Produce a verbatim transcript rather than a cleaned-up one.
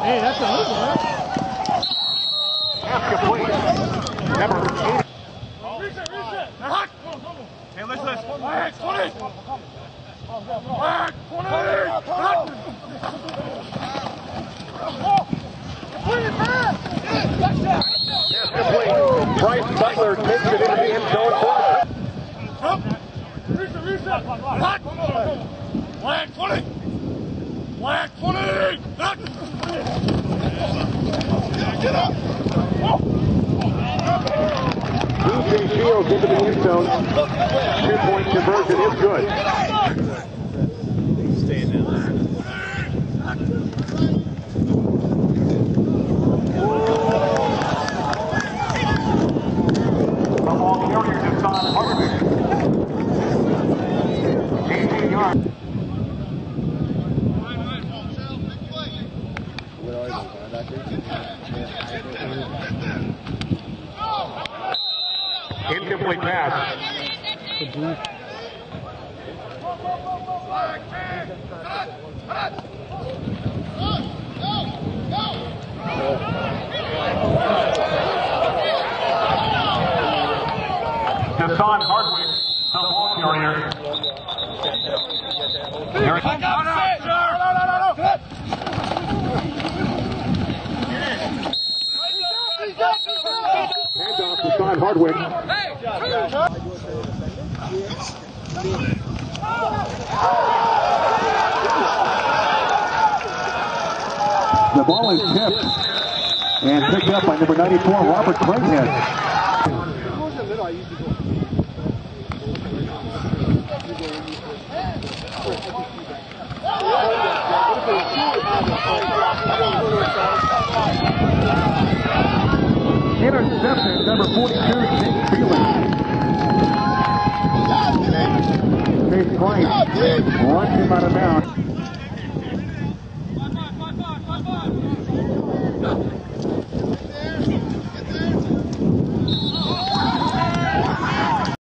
Hey, that's a loser, right? Pass complete. Number eight. Reset, reset. Hey, let's let's. Back, twenty. Back, twenty. Pass complete. Bryce Butler takes it into the end zone. Reset, reset. Black, twenty. Black, twenty. Get up. D J Shields into the end zone. Two-point conversion is good. Staying down there. The ball carrier is on Harvick. eighteen yards. Incomplete pass. Deshaun Hardwick, the ball carrier. Here it comes. Handoff to Deshaun Hardwick. The ball is tipped and picked up by number ninety-four, Robert Craighead. Intercepted, number forty-two, Jake Feeling. Chase Price runs him out of bounds.